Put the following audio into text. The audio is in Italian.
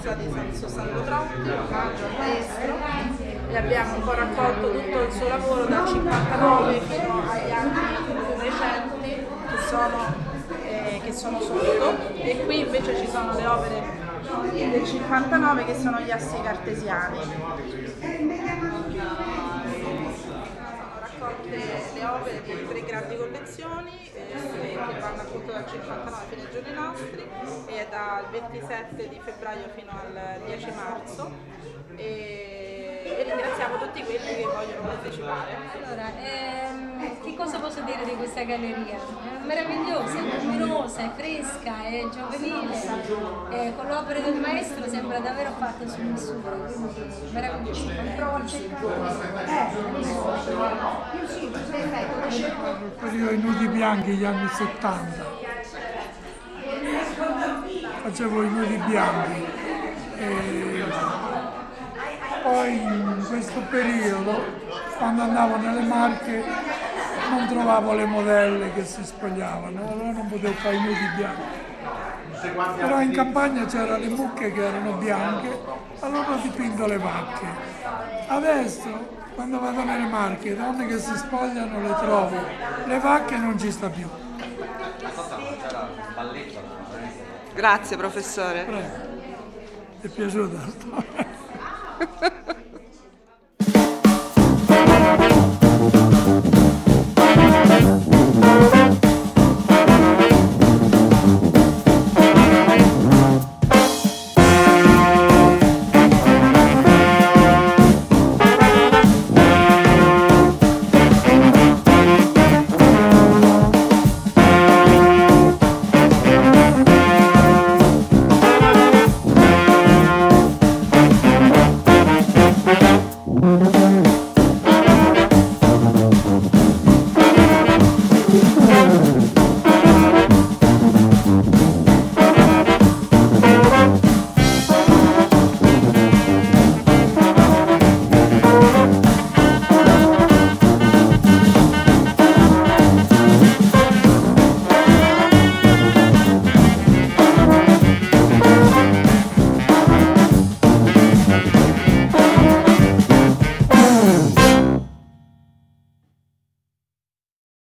chiesa di San Sandro Trotti, omaggio al maestro, e abbiamo un po' raccolto tutto il suo lavoro dal 59 fino agli anni più recenti che sono sotto, e qui invece ci sono le opere del 59 che sono gli assi cartesiani. Le opere di 3 grandi collezioni che vanno appunto dal 59 fino ai giorni nostri, e dal 27 di febbraio fino al 10 marzo, e ringraziamo tutti quelli che vogliono partecipare. Allora, che cosa posso dire di questa galleria? È meravigliosa, è luminosa, è fresca, è giovanile, con l'opera del maestro sembra davvero fatta su misura, quindi meraviglioso. Provo a Il periodo i nudi bianchi, gli anni 70, facevo i nudi bianchi, e poi in questo periodo, quando andavo nelle Marche, non trovavo le modelle che si spogliavano, allora non potevo fare i nudi bianchi. Però in campagna c'erano le mucche che erano bianche, allora ho dipinto le vacche. Adesso, quando vado nelle Marche, donne che si spogliano le trovo, le vacche non ci sta più. Grazie professore. Prego. Ti è piaciuta la storia?